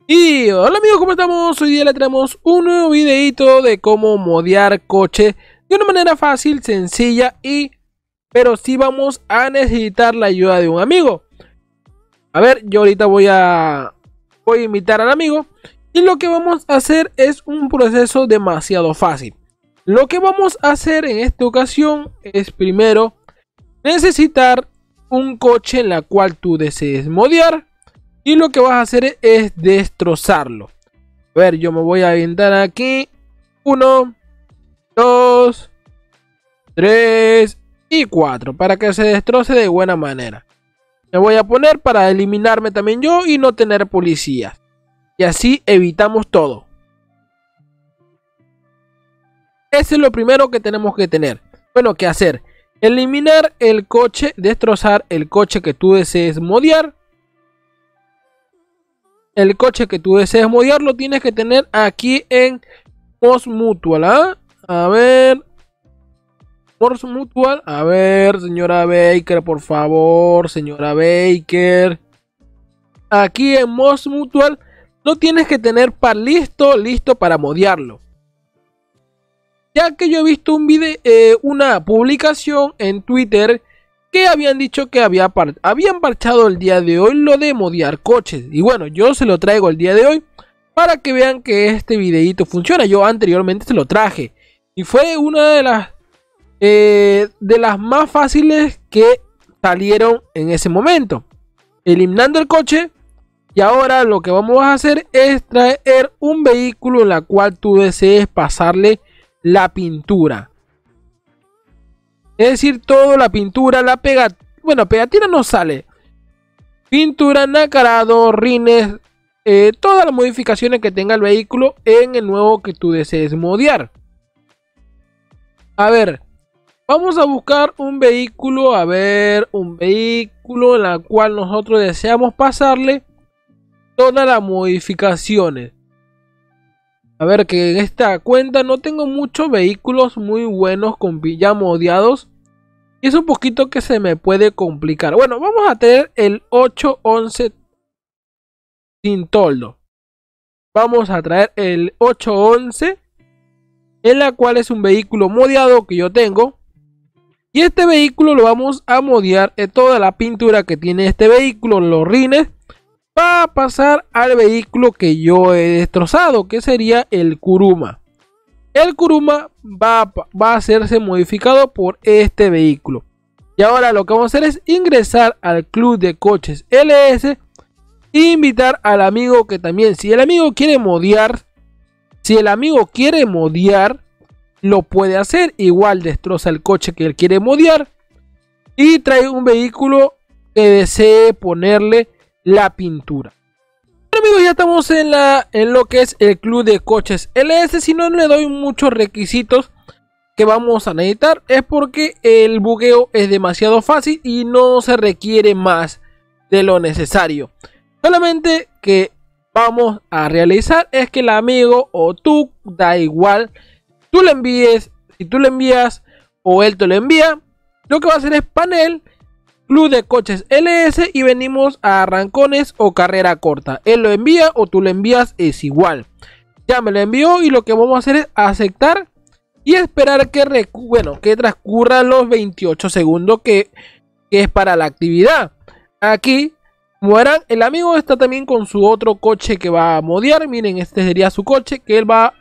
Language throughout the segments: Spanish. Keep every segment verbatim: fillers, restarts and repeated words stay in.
Y hola amigos, ¿cómo estamos? Hoy día le traemos un nuevo videito de cómo modear coche de una manera fácil, sencilla y... pero sí vamos a necesitar la ayuda de un amigo. A ver, yo ahorita voy a... voy a invitar al amigo y lo que vamos a hacer es un proceso demasiado fácil. Lo que vamos a hacer en esta ocasión es primero necesitar un coche en la cual tú desees modear. Y lo que vas a hacer es destrozarlo. A ver, yo me voy a aventar aquí. Uno, dos, tres y cuatro. Para que se destroce de buena manera. Me voy a poner para eliminarme también yo y no tener policías. Y así evitamos todo. Ese es lo primero que tenemos que tener. Bueno, ¿qué hacer? Eliminar el coche, destrozar el coche que tú desees modear. El coche que tú desees modear lo tienes que tener aquí en Mods Mutual, ¿ah? A ver. Mods Mutual. A ver, señora Baker, por favor. Señora Baker. Aquí en Mods Mutual lo tienes que tener para listo, listo para modearlo. Ya que yo he visto un video, eh, una publicación en Twitter que habían dicho que había par habían parchado el día de hoy lo de modear coches. Y bueno, yo se lo traigo el día de hoy para que vean que este videito funciona. Yo anteriormente se lo traje y fue una de las eh, de las más fáciles que salieron en ese momento, eliminando el coche. Y ahora lo que vamos a hacer es traer un vehículo en la cual tú desees pasarle la pintura. Es decir, toda la pintura, la pegatina, bueno, pegatina no sale. Pintura, nacarado, rines, eh, todas las modificaciones que tenga el vehículo en el nuevo que tú desees modear. A ver, vamos a buscar un vehículo, a ver, un vehículo en la cual nosotros deseamos pasarle todas las modificaciones. A ver, que en esta cuenta no tengo muchos vehículos muy buenos con ya modeados. Y es un poquito que se me puede complicar. Bueno, vamos a tener el ocho once sin toldo. Vamos a traer el ocho once. En la cual es un vehículo modeado que yo tengo. Y este vehículo lo vamos a modear en toda la pintura que tiene este vehículo, los rines. Va a pasar al vehículo que yo he destrozado, que sería el Kuruma. El Kuruma va, va a hacerse modificado por este vehículo. Y ahora lo que vamos a hacer es ingresar al club de coches L S e invitar al amigo que también, si el amigo quiere modear, si el amigo quiere modear, lo puede hacer. Igual destroza el coche que él quiere modear y trae un vehículo que desee ponerle la pintura. Bueno, amigos, ya estamos en la en lo que es el club de coches L S. Si no le doy muchos requisitos que vamos a necesitar, es porque el bugueo es demasiado fácil y no se requiere más de lo necesario. Solamente que vamos a realizar es que el amigo o tú, da igual, tú le envíes, si tú le envías o él te lo envía, lo que va a hacer es panel Club de Coches L S y venimos a arrancones o carrera corta. Él lo envía o tú lo envías, es igual. Ya me lo envió y lo que vamos a hacer es aceptar y esperar que, bueno, que transcurran los veintiocho segundos que, que es para la actividad. Aquí, como verán, el amigo está también con su otro coche que va a modear. Miren, este sería su coche que él va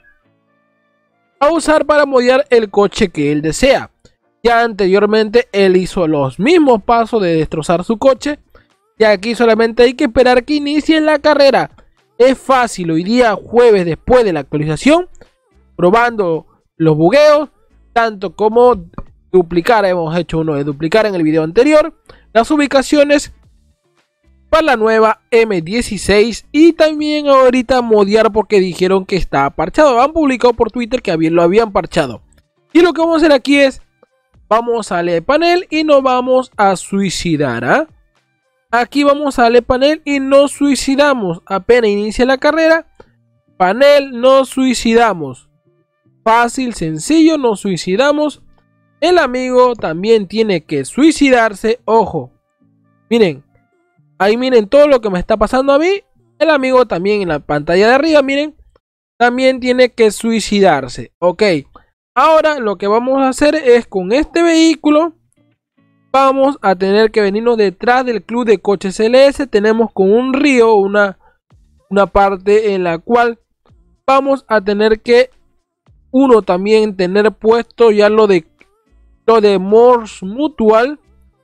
a usar para modear el coche que él desea. Ya anteriormente él hizo los mismos pasos de destrozar su coche. Y aquí solamente hay que esperar que inicie la carrera. Es fácil, hoy día jueves después de la actualización, probando los bugueos, tanto como duplicar. Hemos hecho uno de duplicar en el video anterior. Las ubicaciones para la nueva M dieciséis. Y también ahorita modear porque dijeron que está parchado. Han publicado por Twitter que lo habían parchado. Y lo que vamos a hacer aquí es... vamos a darle panel y nos vamos a suicidar. ¿eh? Aquí vamos a darle panel y nos suicidamos. Apenas inicia la carrera, panel, nos suicidamos. Fácil, sencillo, nos suicidamos. El amigo también tiene que suicidarse. Ojo, miren, ahí miren todo lo que me está pasando a mí. El amigo también en la pantalla de arriba, miren, también tiene que suicidarse. Ok, ahora lo que vamos a hacer es con este vehículo, vamos a tener que venirnos detrás del club de coches L S. Tenemos con un río, una, una parte en la cual vamos a tener que uno también tener puesto ya lo de lo de Morse Mutual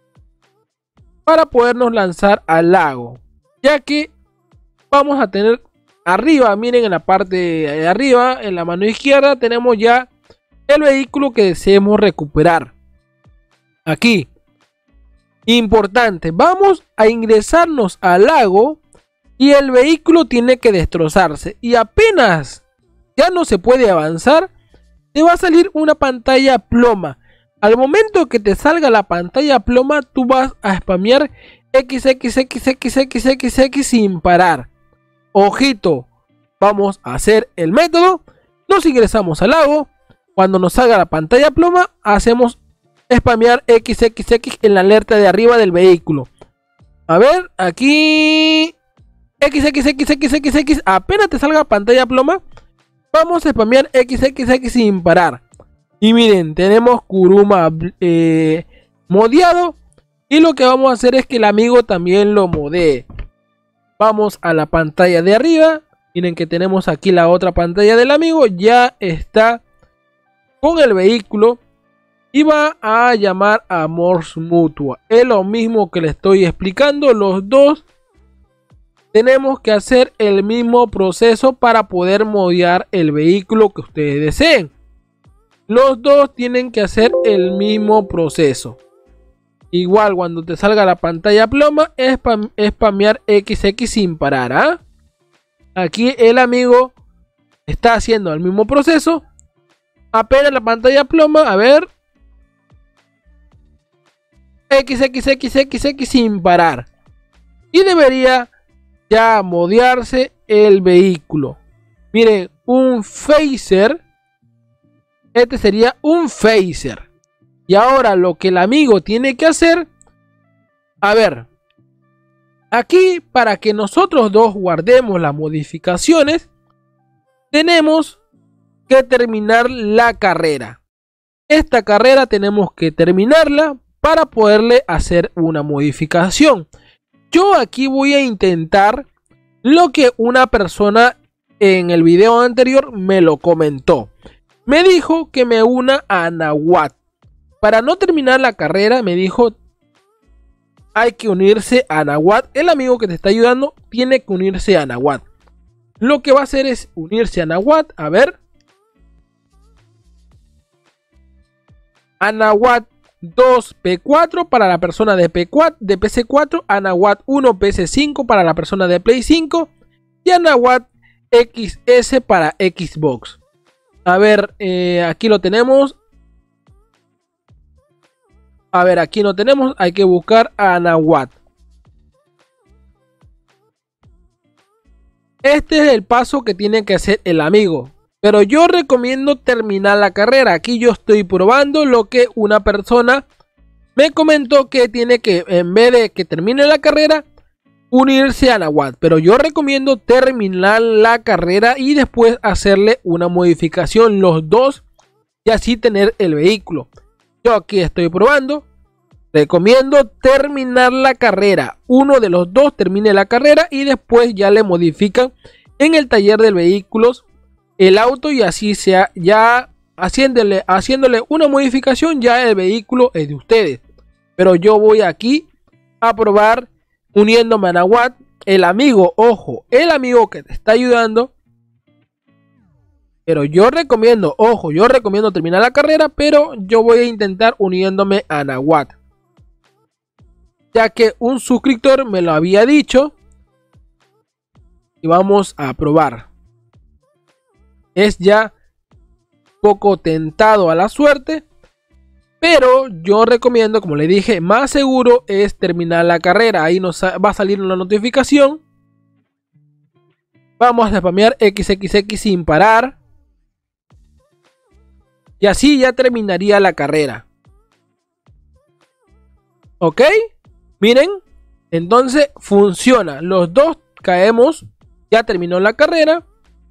para podernos lanzar al lago, ya que vamos a tener arriba, miren, en la parte de arriba, en la mano izquierda tenemos ya el vehículo que deseemos recuperar. Aquí, importante, vamos a ingresarnos al lago y el vehículo tiene que destrozarse, y apenas ya no se puede avanzar, te va a salir una pantalla ploma. Al momento que te salga la pantalla ploma, tú vas a spamear equis equis equis equis equis equis equis sin parar. Ojito, vamos a hacer el método. Nos ingresamos al lago. Cuando nos salga la pantalla ploma, hacemos spamear equis equis equis en la alerta de arriba del vehículo. A ver, aquí equis equis equis equis equis equis. Apenas te salga pantalla ploma, vamos a spamear equis equis equis sin parar. Y miren, tenemos Kuruma eh, modeado. Y lo que vamos a hacer es que el amigo también lo modee. Vamos a la pantalla de arriba. Miren que tenemos aquí la otra pantalla del amigo. Ya está con el vehículo. Y va a llamar a Morse Mutual. Es lo mismo que le estoy explicando. Los dos tenemos que hacer el mismo proceso para poder modear el vehículo que ustedes deseen. Los dos tienen que hacer el mismo proceso. Igual cuando te salga la pantalla ploma, spam, spamear equis equis sin parar. ¿ah? Aquí el amigo está haciendo el mismo proceso. Apenas la pantalla ploma, a ver. equis equis equis equis equis sin parar. Y debería ya modearse el vehículo. Miren, un phaser. Este sería un phaser. Y ahora lo que el amigo tiene que hacer. A ver. Aquí para que nosotros dos guardemos las modificaciones. Tenemos que terminar la carrera. Esta carrera tenemos que terminarla para poderle hacer una modificación. Yo aquí voy a intentar lo que una persona en el video anterior me lo comentó. Me dijo que me una a Nahuat. Para no terminar la carrera, me dijo, hay que unirse a Nahuat. El amigo que te está ayudando tiene que unirse a Nahuat. Lo que va a hacer es unirse a Nahuat. A ver. A Nahuat dos P cuatro para la persona de, P cuatro, de P C cuatro. A Nahuat uno P C cinco para la persona de Play cinco. Y a Nahuat equis ese para Xbox. A ver, eh, aquí lo tenemos. A ver, aquí lo tenemos. Hay que buscar a Nahuat. Este es el paso que tiene que hacer el amigo. Pero yo recomiendo terminar la carrera. Aquí yo estoy probando lo que una persona me comentó que tiene que, en vez de que termine la carrera, unirse a Nahuat. Pero yo recomiendo terminar la carrera y después hacerle una modificación los dos y así tener el vehículo. Yo aquí estoy probando. Recomiendo terminar la carrera. Uno de los dos termine la carrera y después ya le modifican en el taller de vehículos el auto y así sea, ya haciéndole, haciéndole una modificación, ya el vehículo es de ustedes. Pero yo voy aquí a probar uniéndome a Nahuat. El amigo, ojo, el amigo que te está ayudando. Pero yo recomiendo, ojo, yo recomiendo terminar la carrera, pero yo voy a intentar uniéndome a Nahuat. Ya que un suscriptor me lo había dicho. Y vamos a probar. Es ya poco tentado a la suerte. Pero yo recomiendo, como le dije, más seguro es terminar la carrera. Ahí nos va a salir una notificación. Vamos a spamear equis equis equis sin parar. Y así ya terminaría la carrera. ¿Ok? Miren. Entonces funciona. Los dos caemos Ya terminó la carrera.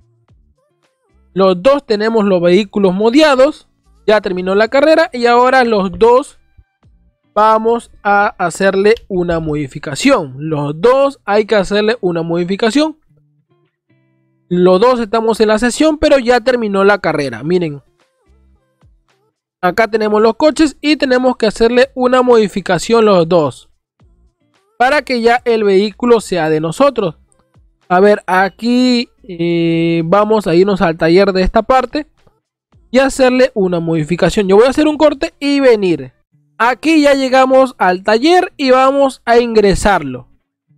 Los dos tenemos los vehículos modiados. Ya terminó la carrera y ahora los dos vamos a hacerle una modificación. Los dos hay que hacerle una modificación. Los dos estamos en la sesión, pero ya terminó la carrera. Miren. Acá tenemos los coches y tenemos que hacerle una modificación los dos. Para que ya el vehículo sea de nosotros. A ver, aquí eh, vamos a irnos al taller de esta parte. Y hacerle una modificación. Yo voy a hacer un corte y venir. Aquí ya llegamos al taller y vamos a ingresarlo.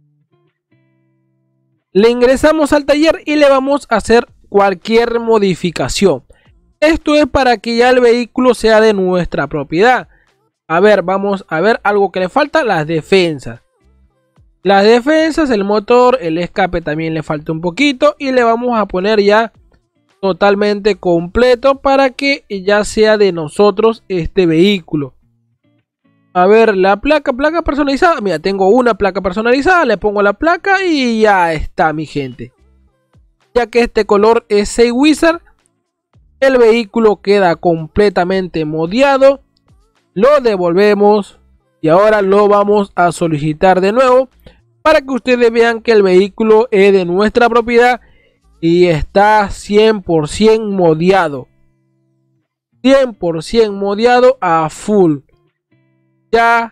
Le ingresamos al taller y le vamos a hacer cualquier modificación. Esto es para que ya el vehículo sea de nuestra propiedad. A ver, vamos a ver algo que le falta, las defensas. Las defensas, el motor, el escape también le falta un poquito. Y le vamos a poner ya totalmente completo para que ya sea de nosotros este vehículo. A ver, la placa, placa personalizada. Mira, tengo una placa personalizada, le pongo la placa y ya está, mi gente. Ya que este color es seis Wizard, el vehículo queda completamente modiado. Lo devolvemos y ahora lo vamos a solicitar de nuevo para que ustedes vean que el vehículo es de nuestra propiedad. Y está cien por ciento modiado. cien por ciento modiado a full. Ya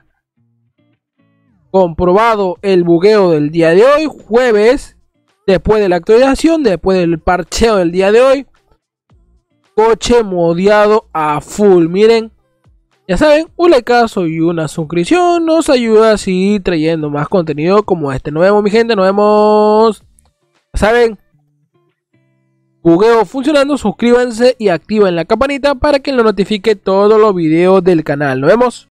comprobado el bugueo del día de hoy. Jueves. Después de la actualización. Después del parcheo del día de hoy. Coche modiado a full. Miren. Ya saben, un likeazo y una suscripción nos ayuda a seguir trayendo más contenido como este. Nos vemos, mi gente. Nos vemos. Ya saben. Bugueo funcionando, suscríbanse y activen la campanita para que lo notifique todos los videos del canal. Nos vemos.